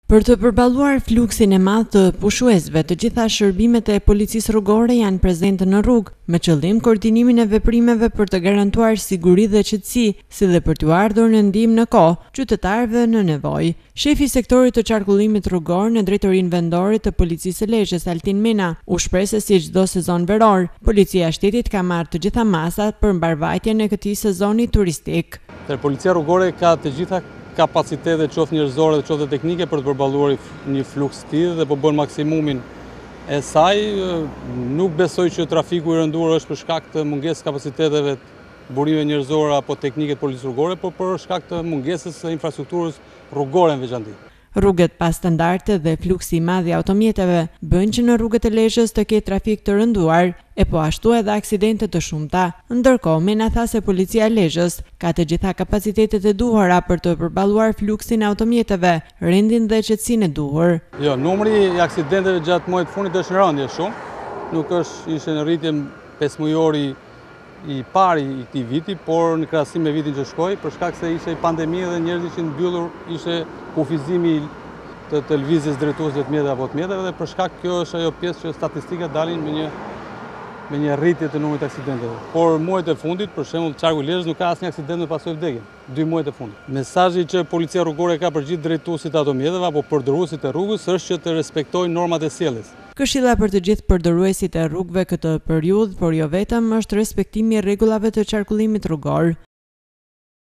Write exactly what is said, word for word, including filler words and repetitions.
Për të përballuar fluksin e madh të pushuesve, të gjitha shërbimet e policisë rrugore janë prezente në rrugë, me qëllim koordinimin e veprimeve për të garantuar siguri dhe qetësi, si dhe për t'u ardhur në ndihmë në kohë qytetarëve në nevojë. Shefi i sektorit të qarkullimit rrugor në Drejtorinë Vendore të Policisë së Lezhës, Altin Mena, u shpreh se si çdo sezon veror, Policia e Shtetit ka marrë të gjitha masat për mbarvajtjen e këtij sezoni turistik. Policia rrugore ka të gjitha kapacitetet qoftë njerëzore dhe qoftë teknike për të përballuar një fluks të tillë dhe po bën maksimumin e saj. Nuk besoj që trafiku i rënduar është për shkak të mungesës kapaciteteve burime njerëzore apo teknike të policisë rrugore, por për shkak të mungesës së infrastrukturës rrugore në veçantë. Rrugët pa standarde dhe fluksi i madh i automjeteve bën që në rrugët e Lezhës të ketë trafik të rënduar, e po ashtu edhe aksidente të shumta. Ndërkohë, Mena tha se Policia e Lezhës ka të gjitha kapacitetet e duhura për të përballuar fluksin e automjeteve, rendin dhe qetësinë e duhur. Jo, numri i aksidenteve gjatë muajit të fundit është në rëndje shumë. Nuk është ishte në rritje pesëmujori i pari i këtij viti, por në krahasim me vitin që shkoi, për shkak se ishte pandemia dhe njerëzit ishin mbyllur, ishte kufizimi të të lëvizjes drejtuese të mjeteve apo të mjeteve, dhe për shkak kjo është ajo pjesë që statistikat dalin me një me një rritje të numrit të aksidenteve. Por muajt e fundit, për shembull, qarku i Lezhës nuk ka asnjë aksident me pasojë vdekje. Dy muajt e fundit. Mesazhi që policia rrugore ka për gjithë drejtuesit e automjeteve apo përdoruesit e rrugës është që të respektojnë normat e sjelljes. Këshilla për të gjithë përdoruesit e rrugëve këtë periudhë, por jo vetëm, është respektimi i rregullave të qarkullimit rrugor.